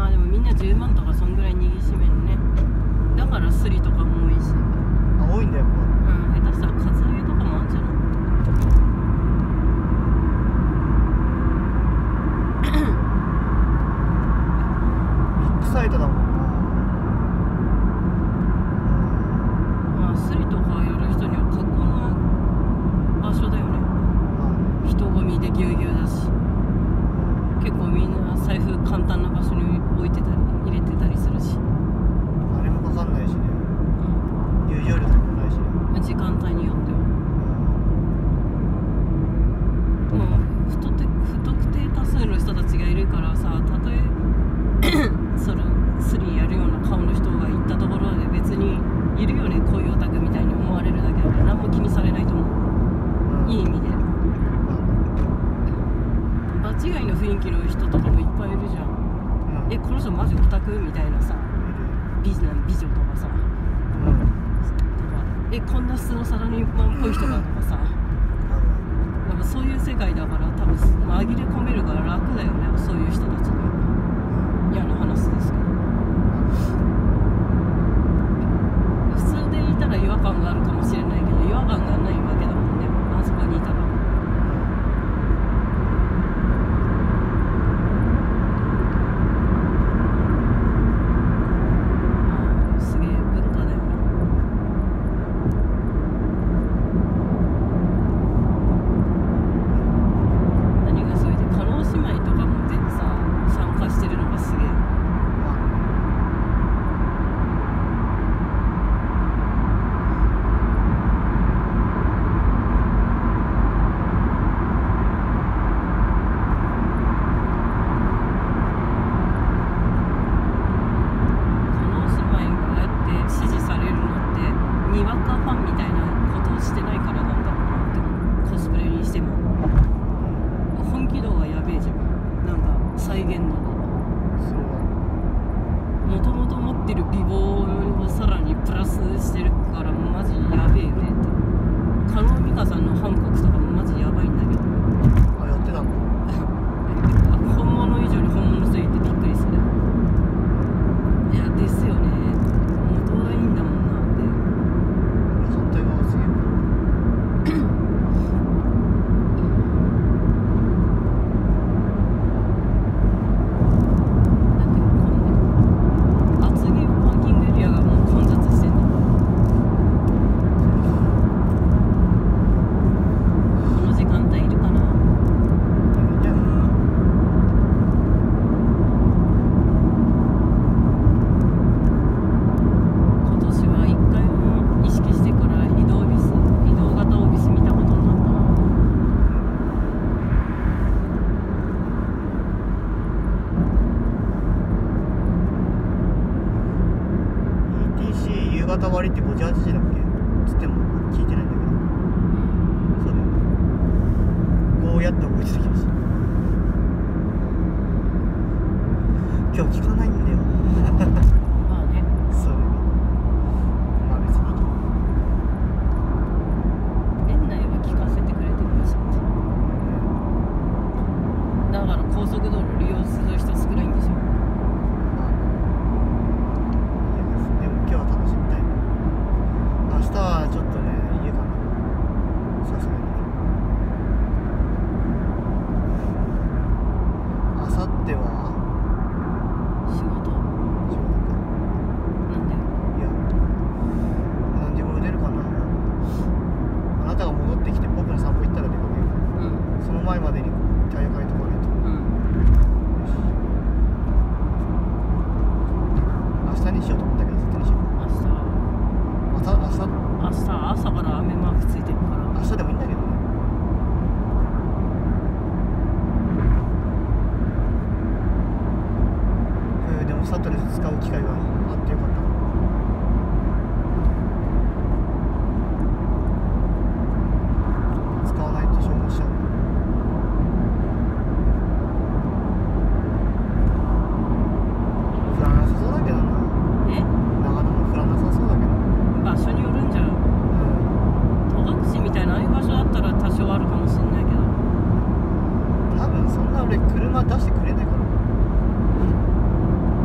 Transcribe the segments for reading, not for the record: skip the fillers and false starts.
まあでもみんな10万とかそんぐらい握りしめるね。だからスリとかも多いし。 あ、多いんだやっぱ。 下手したらカツアゲとかもあるんじゃない？ ビッグサイトだもんな。 まあスリとかやる人には格好の場所だよね。人混みでぎゅうぎゅうだし、結構みんな財布簡単な場所に置いてたり入れてたりするし、 あれもかかんないしね。入場料とかもないしね。 時間帯によっては。もう不特定多数の人たちがいるからさ、たとえそのスリやるような顔の人が行ったところで別にいるよね、こういうオタクみたいに思われるだけで何も気にされないと思う、いい意味で。場違いの雰囲気の人とかもいっぱいいるじゃん、この人マジオタクみたいなさ、美女とかさ、こんな素のサラリーマンっぽい人だとかさ、やっぱそういう世界だから多分紛れ込めるから楽だよね、そういう人たちには。嫌な話ですけど、普通でいたら違和感があるかもしれないけど違和感がないわけだもんね、あそこにいたら。すげえ文化だよね。何がすごいって叶姉妹とかもでさ参加してるのがすげえ。にわかファンみたいなことをしてないからなんだろうなって思う。コスプレにしても本気度がやべえじゃん、なんか再現度が。もともと持ってる美貌をさらにプラスしてるからマジやべえよねって。加納美香さんのハンコクとかもマジやばいんだけど、 あ、やってたんだ。 本物以上に本物すぎてびっくりする。いやですよね、元がいいんだもんなって。 反対側すげえ。 だって混んでる。厚木パーキングエリアがもう混雑してんだ。この時間帯いるかな。今年は一回も意識してから移動型オフィス見たことになったな。 ETC 夕方割って5時8時だっけつっても聞いてないんだけど、そうだよ。こうやって覚えてた気がする。今日聞かないんだよ。 まあね、 それがまあ別に年内は聞かせてくれてもいいしって。だから高速道路利用する人少ないんでしょ。 でも今日は楽しみたいね。明日はちょっとね家かな、さすがに。明後日は仕事仕事か。 なんで？ いや、何時頃出るかな。あなたが戻ってきて僕の散歩行ったら出かける。その前までにタイヤ変えとかないと。明日にしようと思ったけど絶対にしよう。明日朝から雨マークついてるから。 明日でもいいんだけどね。でもサトレス使う機会があってよかった。使わないと消耗しちゃう。降らなさそうだけどな。長野も降らなさそうだけど。 場所によるんじゃん。戸隠みたいなああいう場所だったら多少あるかもしれないけど、 多分そんな俺車出してくれないから。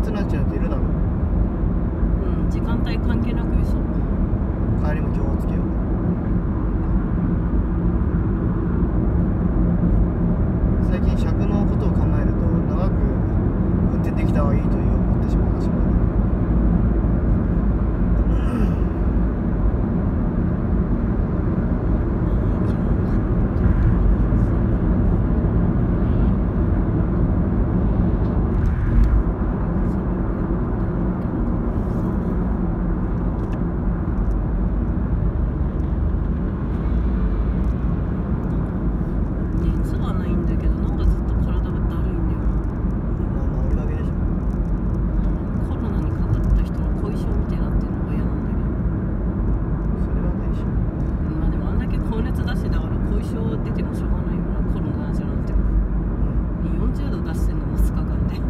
月のやつなんているだろう。 うん、時間帯関係なくいそう。 帰りも気をつけよう。最近尺のことを考えると長く運転できた方がいいという思ってしまう私もある。 熱はないんだけど、なんかずっと体がだるいんだよな。 まあ治るだけでしょ。 コロナにかかった人の後遺症みたいになってるのが嫌なんだけど。 それはないでしょ。 まあでもあんだけ高熱出してだから後遺症出てもしょうがないよな、コロナじゃなくても。40度出してんのも2日間で。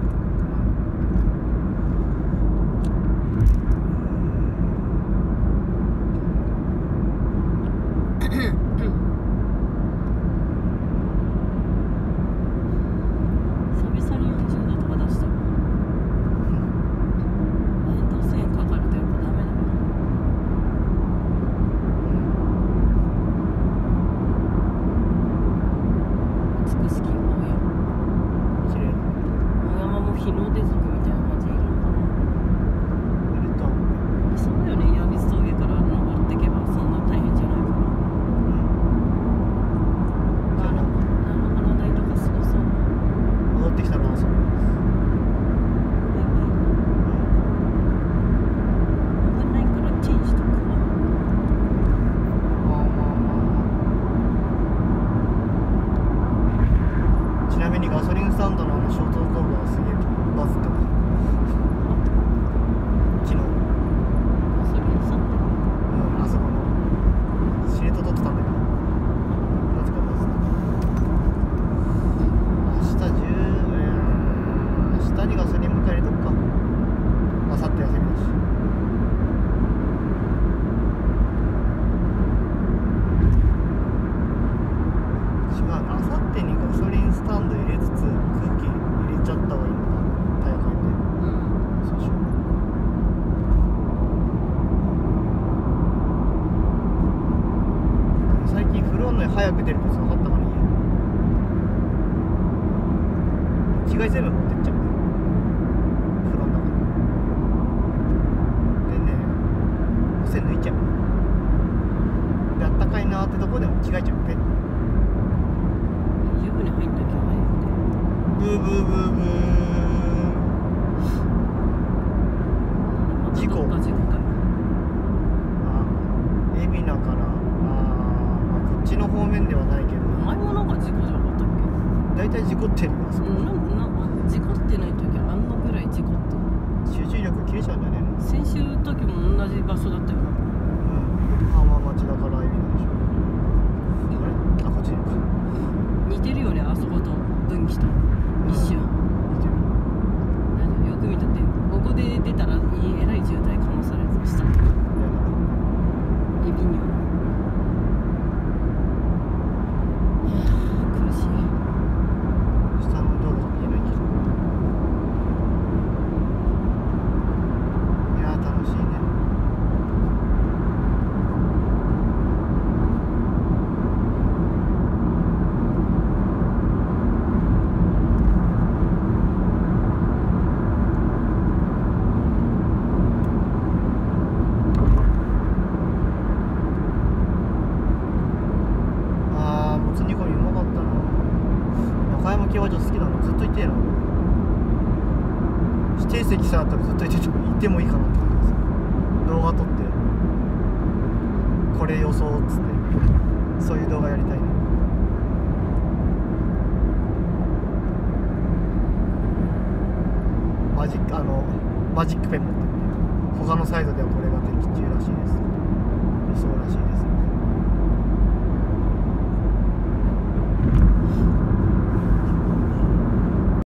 久々に40度とか出しても扁桃腺かかるとやっぱダメだな。美しき大山。 綺麗だ。 大山も日の出族みたいな感じでいるのかな。 いるとは思うけど。 そうだよね、矢櫃峠から登ってけばそんな大変じゃないから。花台とかすごそう。 戻ってきたら遊びます。 危ないからチェンジとかは。 まあまあまあ。ちなみにガソリンスタンドのショート動画がすげえバズってた。昨日。 それにさってあそこのしれっと撮ってたんだけど、なぜかバズってた。明日にガソリン迎え入れとくか。明後日休みだし。違うな、明後日にガソリンスタンド入れつつ空気入れちゃった方がいいのかな、タイヤ変えて。そうしよう。最近風呂の早く出るコツ分かったからいいや。着替え全部持ってっちゃう。風呂の中に。でね、汗抜いちゃう。で、あったかいなーってとこでも着替えちゃう。ペッ。 湯船入んなきゃ早くて。 ブーブーブーブー。事故。 またどっか事故かよ。 海老名から、こっちの方面ではないけど、 前もなんか事故じゃなかったっけ。 大体事故ってるよ、あそこ。 なんか事故ってない時あんのぐらい事故って集中力切れちゃうんじゃねえの。 先週の時も同じ場所だったよな。 浜町だから海老名でしょ。あれ、こっちにか。 似てるよね、あそこと分岐と一瞬。 見てる。 よく見たって、ここで出たらえらい渋滞かまされるとしたらエビには。苦しい。 下の道路が見えないけど。いやー楽しいね。もつ煮込みうまかったな。中山競馬場好きなの。ずっと行ってえな。指定席さあったらずっと行ってもいいかなって感じです。動画撮ってこれ予想っつってそういう動画やりたいね。マジックペン持ってって、他のサイドではこれが的中らしいです。予想らしいです。